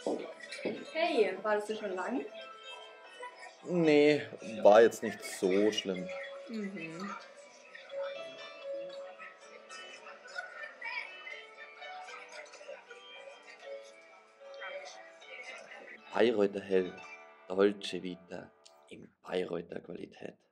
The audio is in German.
Hey, wartest du schon lang? Nee, war jetzt nicht so schlimm. Mhm. Bayreuther Hell, Dolce Vita in Bayreuther Qualität.